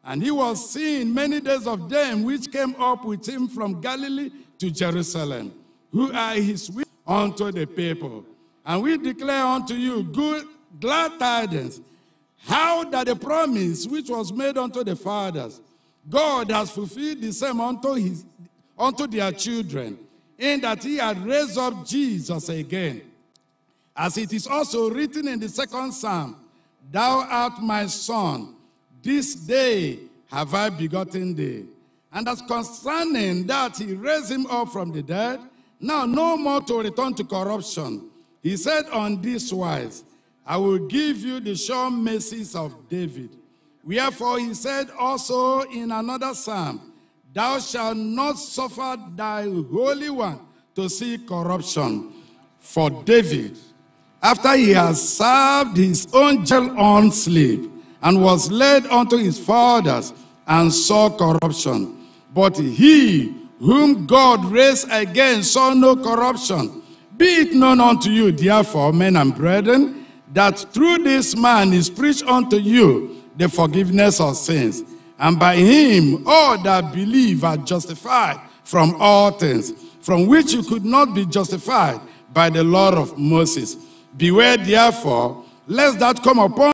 And he was seeing many days of them which came up with him from Galilee to Jerusalem, who are his witnesses unto the people. And we declare unto you glad tidings, how that the promise which was made unto the fathers, God has fulfilled the same unto their children, in that he had raised up Jesus again. As it is also written in the second Psalm, Thou art my son, this day have I begotten thee. And as concerning that he raised him up from the dead, now no more to return to corruption. He said on this wise, I will give you the sure mercies of David. Wherefore he said also in another psalm, Thou shalt not suffer thy Holy One to see corruption. For David, after he has served his own jail on sleep, and was led unto his fathers, and saw corruption. But he whom God raised again saw no corruption. Be it known unto you, therefore, men and brethren, that through this man is preached unto you the forgiveness of sins. And by him all that believe are justified from all things, from which you could not be justified by the law of Moses. Beware therefore, lest that come upon